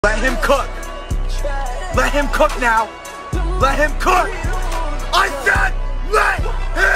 Let him cook. Let him cook now. Let him cook. I said let him